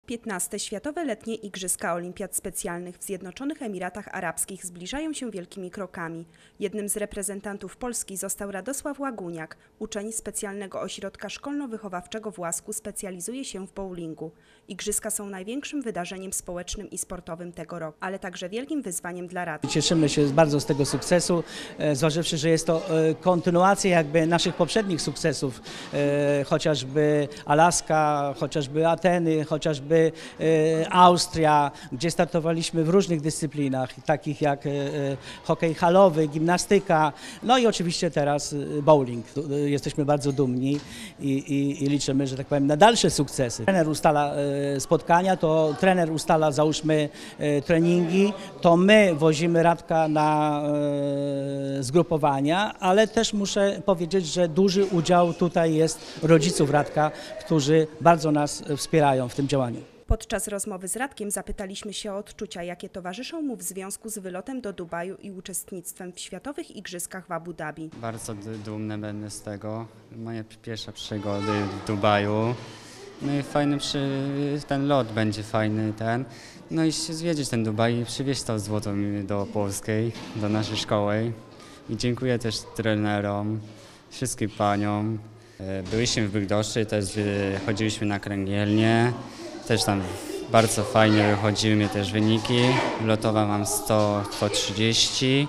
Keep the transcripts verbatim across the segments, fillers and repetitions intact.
piętnaste Światowe Letnie Igrzyska Olimpiad Specjalnych w Zjednoczonych Emiratach Arabskich zbliżają się wielkimi krokami. Jednym z reprezentantów Polski został Radosław Łaguniak. Uczeń Specjalnego Ośrodka Szkolno-Wychowawczego w Łasku specjalizuje się w bowlingu. Igrzyska są największym wydarzeniem społecznym i sportowym tego roku, ale także wielkim wyzwaniem dla rad. Cieszymy się bardzo z tego sukcesu, zważywszy, że jest to kontynuacja jakby naszych poprzednich sukcesów, chociażby Alaska, chociażby Ateny, chociażby Austria, gdzie startowaliśmy w różnych dyscyplinach, takich jak hokej halowy, gimnastyka, no i oczywiście teraz bowling. Jesteśmy bardzo dumni i, i, i liczymy, że tak powiem, na dalsze sukcesy. Trener ustala spotkania, to trener ustala, załóżmy, treningi, to my wozimy Radka na zgrupowania, ale też muszę powiedzieć, że duży udział tutaj jest rodziców Radka, którzy bardzo nas wspierają w tym działaniu. Podczas rozmowy z Radkiem zapytaliśmy się o odczucia, jakie towarzyszą mu w związku z wylotem do Dubaju i uczestnictwem w Światowych Igrzyskach w Abu Dhabi. Bardzo dumny będę z tego. Moje pierwsze przygody w Dubaju. No i fajny przy... ten lot będzie fajny ten. No i się zwiedzić ten Dubaj i przywieźć to złoto do Polskiej, do naszej szkoły. I dziękuję też trenerom, wszystkim paniom. Byliśmy w Bydgoszczy, też chodziliśmy na kręgielnię. Też tam bardzo fajnie wychodziły mi też wyniki. Lotowa mam sto, sto trzydzieści.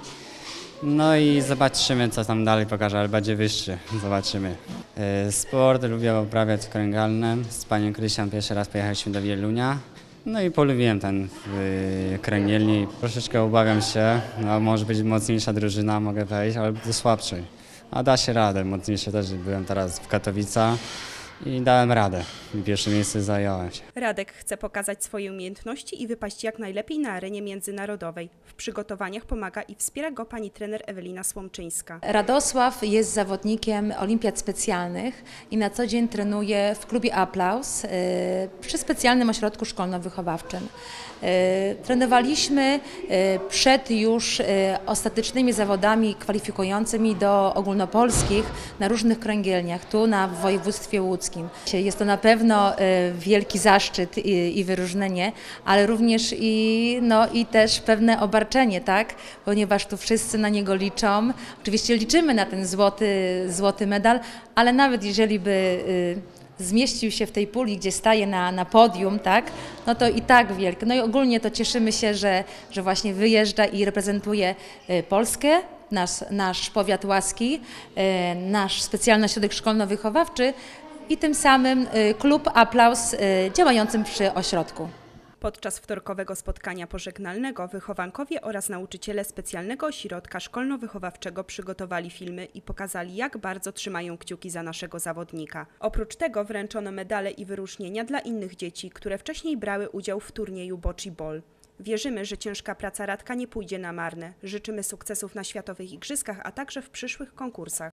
No i zobaczymy, co tam dalej pokaże, ale będzie wyższy. Zobaczymy. Sport lubię uprawiać kręgalnem. Z panią Krystian pierwszy raz pojechaliśmy do Wielunia. No i polubiłem ten kręgielni. Troszeczkę obawiam się, no może być mocniejsza drużyna, mogę wejść, ale do słabszej. A da się radę, mocniejsze też byłem teraz w Katowicach. I dałem radę. Pierwsze miejsce zająłem się. Radek chce pokazać swoje umiejętności i wypaść jak najlepiej na arenie międzynarodowej. W przygotowaniach pomaga i wspiera go pani trener Ewelina Słomczyńska. Radosław jest zawodnikiem Olimpiad Specjalnych i na co dzień trenuje w klubie Aplauz przy specjalnym ośrodku szkolno-wychowawczym. Trenowaliśmy przed już ostatecznymi zawodami kwalifikującymi do ogólnopolskich na różnych kręgielniach, tu na w województwie łódzkim. Jest to na pewno wielki zaszczyt i, i wyróżnienie, ale również i, no, i też pewne obarczenie, tak? Ponieważ tu wszyscy na niego liczą. Oczywiście liczymy na ten złoty, złoty medal, ale nawet jeżeli by zmieścił się w tej puli, gdzie staje na, na podium, tak, no to i tak wielkie. No i ogólnie to cieszymy się, że, że właśnie wyjeżdża i reprezentuje Polskę, nasz, nasz powiat łaski, nasz specjalny ośrodek szkolno-wychowawczy i tym samym klub Aplauz działającym przy ośrodku. Podczas wtorkowego spotkania pożegnalnego wychowankowie oraz nauczyciele Specjalnego Ośrodka Szkolno-Wychowawczego przygotowali filmy i pokazali, jak bardzo trzymają kciuki za naszego zawodnika. Oprócz tego wręczono medale i wyróżnienia dla innych dzieci, które wcześniej brały udział w turnieju Bocce Ball. Wierzymy, że ciężka praca Radka nie pójdzie na marne. Życzymy sukcesów na Światowych Igrzyskach, a także w przyszłych konkursach.